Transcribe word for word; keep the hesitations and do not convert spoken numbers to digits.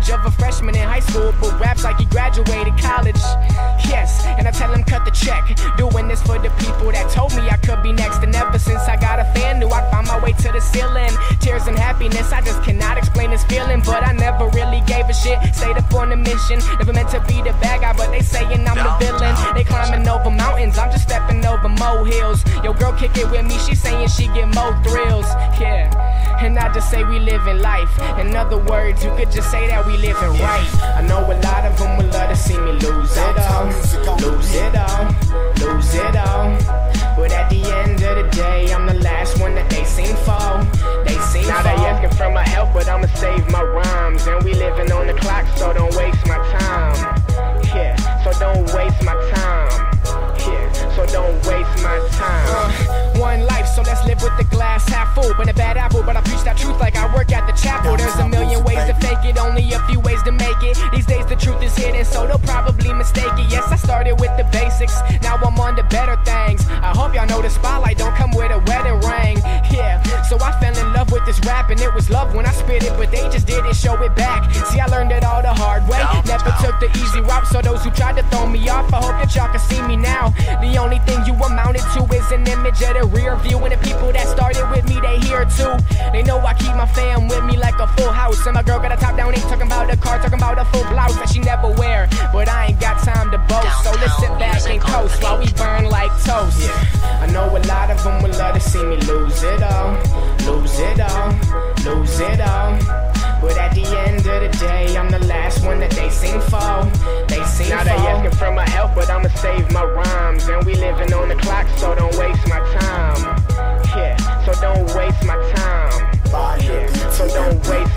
image of a freshman in high school, but raps like he graduated college. Yes, and I tell him cut the check. Doing this for the people that told me I could be next. And ever since I got a fan, knew I'd find my way to the ceiling. Tears and happiness, I just cannot explain this feeling. But I never really gave a shit, stayed up on a mission. Never meant to be the bad guy, but they saying I'm the villain. They climbing over mountains, I'm just stepping over molehills. Yo, girl kick it with me, she saying she get more thrills. Yeah, and I just say we living life. In other words, you could just say that we living right. I know a lot of them would love to see me lose it all, lose it all, lose it all. But at the end of the day, I'm the last one that they seen fall. They seen now fall. They asking for my help, but I'ma save my rhymes. And we living on the clock, so don't waste my time. Yeah, so don't waste my time. Yeah, so don't waste my time. Uh, one life, so let's live with the glass half full. Been a bad apple, but I preach that truth like I work at the chapel. There's a million ways to fake it, only a few ways to make it. These days the truth is hidden, so they'll probably mistake it. Yes, I started with the basics, now I'm on to better things. I hope y'all know the spotlight don't come with a wedding ring. Yeah, so I fell in love with this rap, and it was love when I spit it, but they just didn't show it back. See, I learned it all the hard way, never took the easy route. So those who tried to throw me off, I hope that y'all can see me now. The only thing you amounted to is an image of the rear view, and the people that started with me, they here too. They know I keep my fam with me like a full house, and my girl got a top down, ain't talking about a car, talking about a full blouse that she never wear. But I ain't got time to boast, so let's sit back and coast while we burn like toast. Yeah. I know a lot of them would love to see me lose it all, lose it all, lose it all. But at the end of the day, I'm the last one that they seen fall. They seen now fall. Now they asking for my help, but I'ma save my rhymes. And we living on the clock, so don't waste my time. Yeah, so don't waste my time. Yeah, so don't waste